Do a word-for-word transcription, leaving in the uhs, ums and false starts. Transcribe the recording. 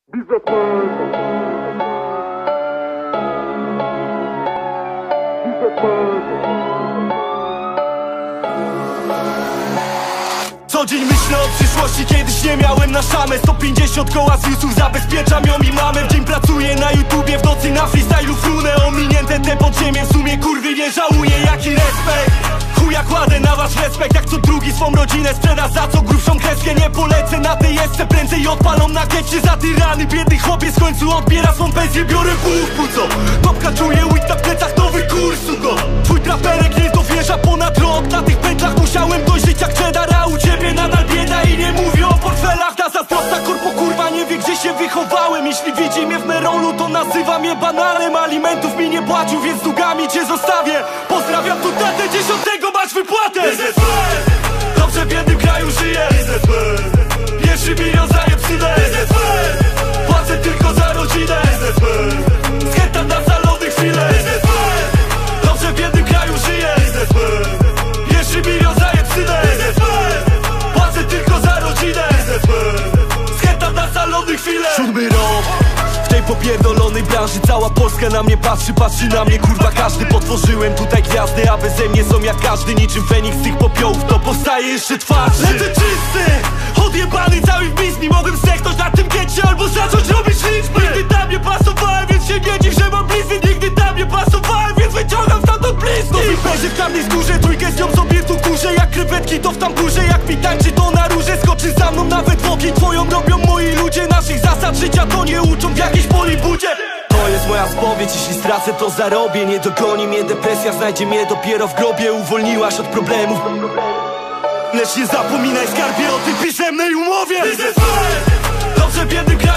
Co dzień myślę o przyszłości, kiedyś nie miałem na szamę. sto pięćdziesiąt koła z viewsów, zabezpieczam ją i mamę. W dzień pracuję na YouTubie, w nocy na freestylu frunę. Ominięte te podziemie, w sumie kurwy nie żałuję. Jaki respekt, chuja kładę na wasz respekt. Jak co drugi swą rodzinę sprzeda, za co grubszą kreskę. Nie polecę na tej jeszcze, prędzej odpalą na getcie. Za tyrany, biedny chłopiec w końcu odbiera swą pensję. Biorę pół, co? Topka czuję, łyk na plecach, nowy kurs, go. Twój traperek nie dowierza ponad rok. Na tych pętlach musiałem dojrzeć jak cheddar, a u ciebie nadal bieda i nie mówię o portfelach. Ta zazdrosna korpo kurwa nie wie gdzie się wychowałem. Jeśli widzi mnie w Merolu, to nazywa mnie banalem. Alimentów mi nie płacił, więc długami cię zostawię. Pozdrawiam tu tatę, dziesiątego masz wypłatę. Dobrze w jednym kraju żyję. Pierwszy milion zajem synem. Płacę tylko za rodzinę. Schętam na salony chwilę. Dobrze w jednym kraju żyję. Pierwszy milion zajem synem. Płacę tylko za rodzinę. Schętam na salony chwilę. Siódmy rok w tej popierdolonej branży. Cała Polska na mnie patrzy, patrzy na mnie kurwa każdy. Potworzyłem tutaj gwiazdy, a beze mnie są jak każdy. Niczym Feniks z tych popiołów, to powstaje jeszcze twarzy. Lecę czysty, odjebany cały w bizni. Mogłem zdechnąć na tym getcie albo zacząć robić liczby. Nigdy tam nie pasowałem, więc się nie dziw, że mam blizny. Nigdy tam nie pasowałem, więc wyciągam stamtąd blizny. Nowy perzy w czarnej skórze, trójkę z nią sobie tu kurzę. Jak krewetki to w tamburze, jak mi tańczy to na róże. Skoczy za mną nawet w ogień twoją robią moi ludzie. Naszych zasad życia to nie uczą w jakiejś polibudzie. To jest moja spowiedź, jeśli stracę to zarobię. Nie dogoni mnie depresja, znajdzie mnie dopiero w grobie. Uwolniłaś od problemów, lecz nie zapominaj skarbie o tej pisemnej umowie. Dobrze w jednym kraju